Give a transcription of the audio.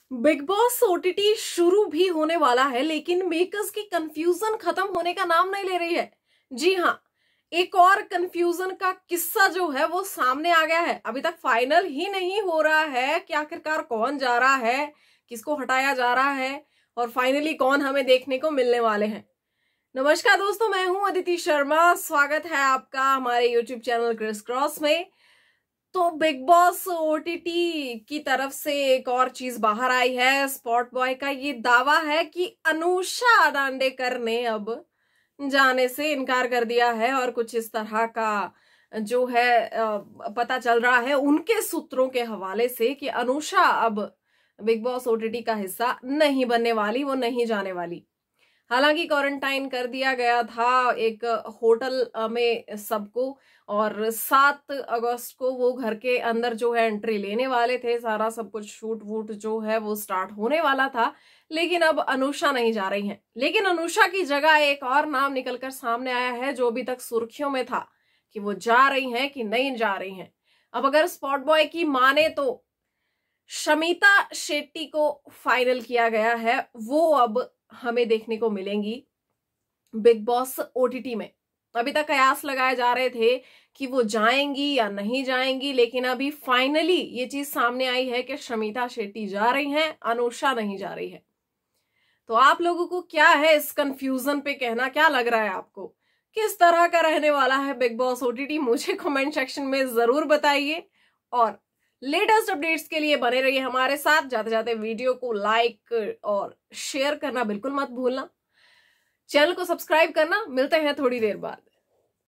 Big Boss OTT शुरू भी होने वाला है, लेकिन मेकर्स की कंफ्यूजन खत्म होने का नाम नहीं ले रही है। जी हाँ, एक और कंफ्यूजन का किस्सा जो है वो सामने आ गया है। अभी तक फाइनल ही नहीं हो रहा है कि आखिरकार कौन जा रहा है, किसको हटाया जा रहा है और फाइनली कौन हमें देखने को मिलने वाले हैं। नमस्कार दोस्तों, मैं हूं अदिति शर्मा। स्वागत है आपका हमारे यूट्यूब चैनल क्रिस क्रॉस में। तो बिग बॉस ओटीटी की तरफ से एक और चीज बाहर आई है। स्पॉट बॉय का ये दावा है कि अनुषा दांडेकर ने अब जाने से इनकार कर दिया है और कुछ इस तरह का जो है पता चल रहा है उनके सूत्रों के हवाले से कि अनुषा अब बिग बॉस ओटीटी का हिस्सा नहीं बनने वाली, वो नहीं जाने वाली। हालांकि क्वारंटाइन कर दिया गया था एक होटल में सबको, और 7 अगस्त को वो घर के अंदर जो है एंट्री लेने वाले थे। सारा सब कुछ शूट वूट जो है वो स्टार्ट होने वाला था, लेकिन अब अनुषा नहीं जा रही हैं। लेकिन अनुषा की जगह एक और नाम निकलकर सामने आया है जो अभी तक सुर्खियों में था कि वो जा रही हैं कि नहीं जा रही हैं। अब अगर स्पॉट बॉय की माने तो शमिता शेट्टी को फाइनल किया गया है, वो अब हमें देखने को मिलेंगी बिग बॉस ओटीटी में। अभी तक कयास लगाए जा रहे थे कि वो जाएंगी या नहीं जाएंगी, लेकिन अभी फाइनली ये चीज सामने आई है कि शमिता शेट्टी जा रही हैं, अनुषा नहीं जा रही है। तो आप लोगों को क्या है इस कंफ्यूजन पे कहना? क्या लग रहा है आपको, किस तरह का रहने वाला है बिग बॉस ओटीटी? मुझे कमेंट सेक्शन में जरूर बताइए और लेटेस्ट अपडेट्स के लिए बने रहिए हमारे साथ। जाते जाते वीडियो को लाइक और शेयर करना बिल्कुल मत भूलना, चैनल को सब्सक्राइब करना। मिलते हैं थोड़ी देर बाद।